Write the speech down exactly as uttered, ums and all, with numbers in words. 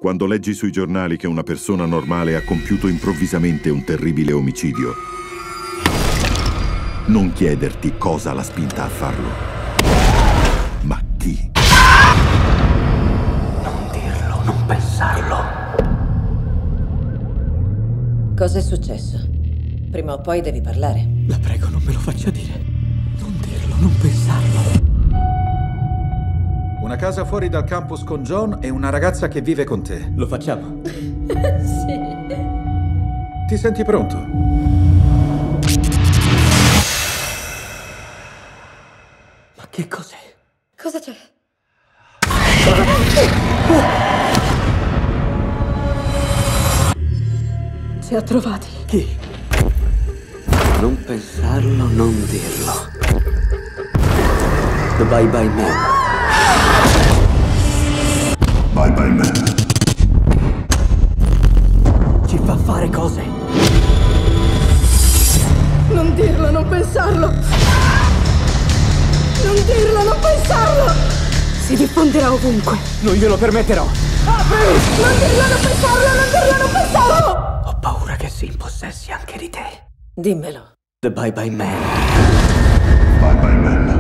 Quando leggi sui giornali che una persona normale ha compiuto improvvisamente un terribile omicidio, non chiederti cosa l'ha spinta a farlo, ma chi. Non dirlo, non pensarlo. Cos'è successo? Prima o poi devi parlare. La prego, non me lo faccia dire. Non dirlo, non pensarlo. Una casa fuori dal campus con John e una ragazza che vive con te. Lo facciamo? Sì. Ti senti pronto? Ma che cos'è? Cosa c'è? Ci ha trovati. Chi? Non pensarlo, non dirlo. The Bye Bye Man. Bye Bye Man. Ci fa fare cose. Non dirlo, non pensarlo. Non dirlo, non pensarlo. Si diffonderà ovunque. Non glielo permetterò. Apri! Non dirlo, non pensarlo, non dirlo, non pensarlo. Ho paura che si impossessi anche di te. Dimmelo. The Bye Bye Man. Bye Bye Man.